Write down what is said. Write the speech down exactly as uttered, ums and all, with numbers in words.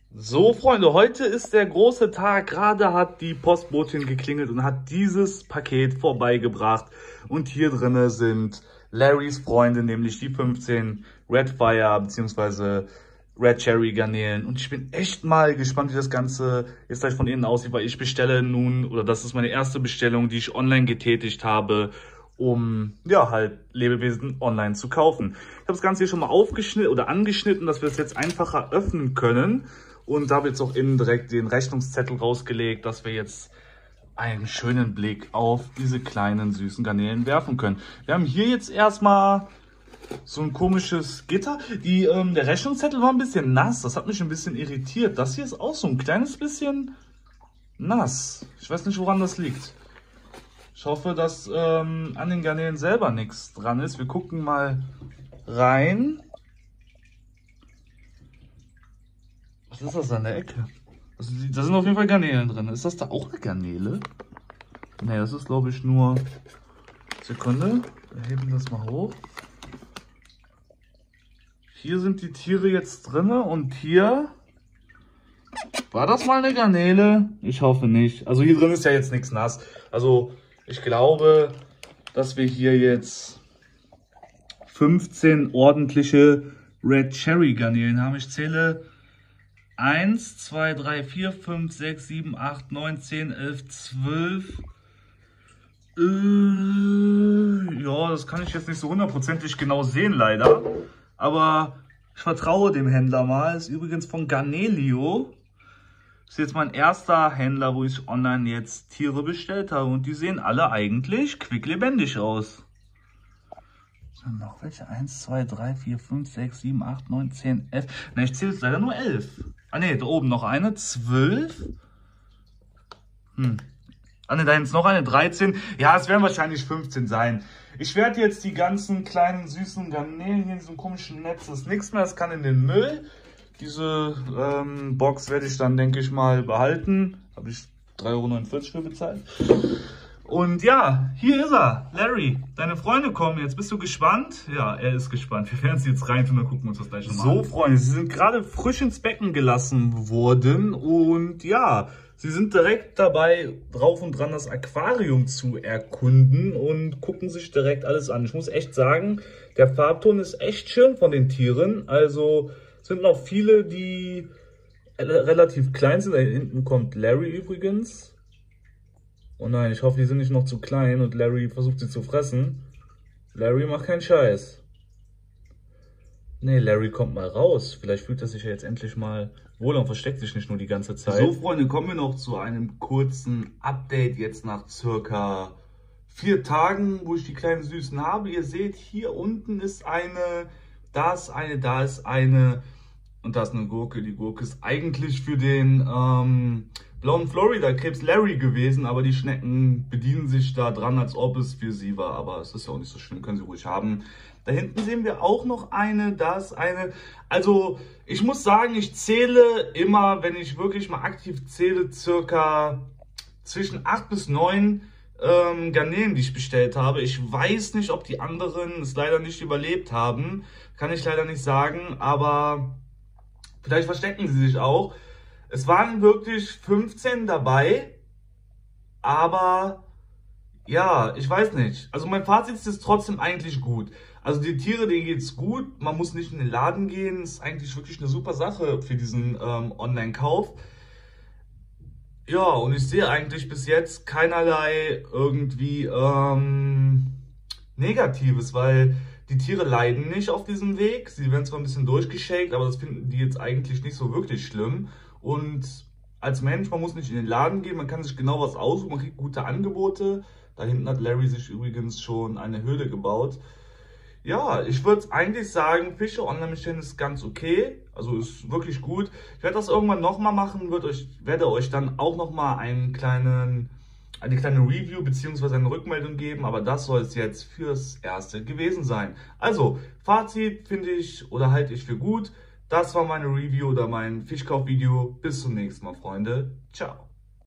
So, Freunde, heute ist der große Tag. Gerade hat die Postbotin geklingelt und hat dieses Paket vorbeigebracht. Und hier drinne sind Larrys Freunde, nämlich die fünfzehn Redfire bzw. Red Cherry Garnelen. Und ich bin echt mal gespannt, wie das Ganze jetzt gleich von innen aussieht, weil ich bestelle nun, oder das ist meine erste Bestellung, die ich online getätigt habe, um ja halt Lebewesen online zu kaufen. Ich habe das Ganze hier schon mal aufgeschnitten oder angeschnitten, dass wir es jetzt einfacher öffnen können. Und da habe jetzt auch innen direkt den Rechnungszettel rausgelegt, dass wir jetzt einen schönen Blick auf diese kleinen süßen Garnelen werfen können. Wir haben hier jetzt erstmal so ein komisches Gitter. Die, ähm, der Rechnungszettel war ein bisschen nass, das hat mich ein bisschen irritiert. Das hier ist auch so ein kleines bisschen nass. Ich weiß nicht, woran das liegt. Ich hoffe, dass ähm, an den Garnelen selber nichts dran ist. Wir gucken mal rein. Was ist das an der Ecke? Also, da sind auf jeden Fall Garnelen drin. Ist das da auch eine Garnele? Ne, das ist, glaube ich, nur... Sekunde, wir heben das mal hoch. Hier sind die Tiere jetzt drin und hier... War das mal eine Garnele? Ich hoffe nicht. Also hier drin ist ja jetzt nichts nass. Also ich glaube, dass wir hier jetzt fünfzehn ordentliche Red Cherry Garnelen haben. Ich zähle eins, zwei, drei, vier, fünf, sechs, sieben, acht, neun, zehn, elf, zwölf. Äh, ja, das kann ich jetzt nicht so hundertprozentig genau sehen, leider. Aber ich vertraue dem Händler mal. Das ist übrigens von Garnelio. Das ist jetzt mein erster Händler, wo ich online jetzt Tiere bestellt habe. Und die sehen alle eigentlich quicklebendig aus. So, noch welche? eins, zwei, drei, vier, fünf, sechs, sieben, acht, neun, zehn, elf. Ne, ich zähle jetzt leider nur elf. Ah ne, da oben noch eine. zwölf. Hm. Ah ne, da hinten ist noch eine. dreizehn. Ja, es werden wahrscheinlich fünfzehn sein. Ich werde jetzt die ganzen kleinen süßen Garnelen hier in diesem komischen Netz, das ist nichts mehr, das kann in den Müll. Diese ähm, Box werde ich dann, denke ich mal, behalten. Habe ich drei Euro neunundvierzig für bezahlt. Und ja, hier ist er. Larry, deine Freunde kommen jetzt. Bist du gespannt? Ja, er ist gespannt. Wir werden sie jetzt rein tun, dann gucken wir uns das gleich nochmal an. So, Freunde, sie sind gerade frisch ins Becken gelassen worden. Und ja, sie sind direkt dabei, drauf und dran, das Aquarium zu erkunden und gucken sich direkt alles an. Ich muss echt sagen, der Farbton ist echt schön von den Tieren. Also sind noch viele, die relativ klein sind. Da hinten kommt Larry übrigens. Oh nein, ich hoffe, die sind nicht noch zu klein und Larry versucht sie zu fressen. Larry macht keinen Scheiß. Nee, Larry kommt mal raus. Vielleicht fühlt er sich ja jetzt endlich mal wohl und versteckt sich nicht nur die ganze Zeit. So, Freunde, kommen wir noch zu einem kurzen Update jetzt nach circa vier Tagen, wo ich die kleinen Süßen habe. Ihr seht, hier unten ist eine, da ist eine, da ist eine und da ist eine Gurke. Die Gurke ist eigentlich für den ähm, blauen Florida-Krebs Larry gewesen, aber die Schnecken bedienen sich da dran, als ob es für sie war. Aber es ist ja auch nicht so schlimm, können sie ruhig haben. Da hinten sehen wir auch noch eine, da ist eine. Also ich muss sagen, ich zähle immer, wenn ich wirklich mal aktiv zähle, circa zwischen acht bis neun ähm, Garnelen, die ich bestellt habe. Ich weiß nicht, ob die anderen es leider nicht überlebt haben. Kann ich leider nicht sagen, aber vielleicht verstecken sie sich auch. Es waren wirklich fünfzehn dabei, aber ja, ich weiß nicht. Also mein Fazit ist trotzdem eigentlich gut. Also die Tiere, denen geht's gut. Man muss nicht in den Laden gehen. Das ist eigentlich wirklich eine super Sache für diesen ähm, Online-Kauf. Ja, und ich sehe eigentlich bis jetzt keinerlei irgendwie ähm, Negatives, weil die Tiere leiden nicht auf diesem Weg. Sie werden zwar ein bisschen durchgeschakt, aber das finden die jetzt eigentlich nicht so wirklich schlimm. Und als Mensch, man muss nicht in den Laden gehen, man kann sich genau was aussuchen, man kriegt gute Angebote. Da hinten hat Larry sich übrigens schon eine Höhle gebaut. Ja, ich würde eigentlich sagen, Fische online bestellen ist ganz okay. Also ist wirklich gut. Ich werde das irgendwann nochmal machen, wird euch, werde euch dann auch nochmal einen kleinen, eine kleine Review bzw. eine Rückmeldung geben. Aber das soll es jetzt fürs Erste gewesen sein. Also, Fazit finde ich oder halte ich für gut. Das war meine Review oder mein Fischkaufvideo. Bis zum nächsten Mal, Freunde. Ciao.